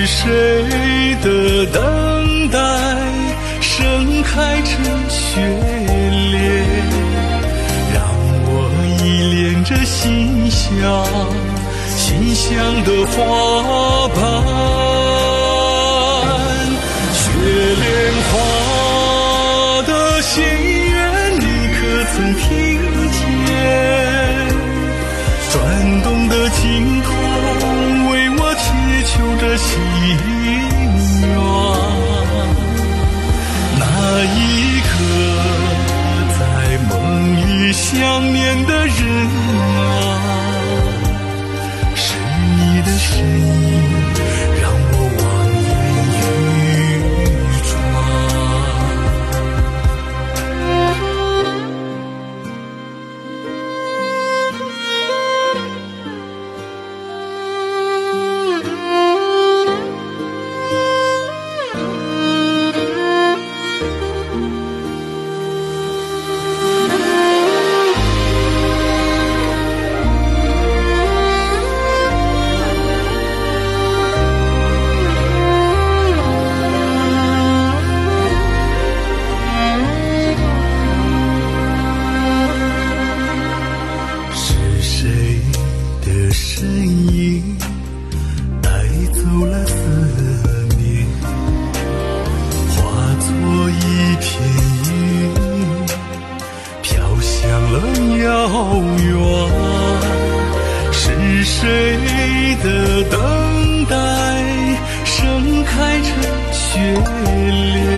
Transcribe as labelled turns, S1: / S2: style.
S1: 是谁的等待盛开成血莲，让我依恋着馨香的花瓣。雪莲花的心愿，你可曾听见？转动的经筒为我祈求着心愿。那一刻在梦里想念的人啊，是你的身影让我望眼欲穿。身影带走了思念，化作一片云，飘向了遥远。是谁的等待盛开成雪莲？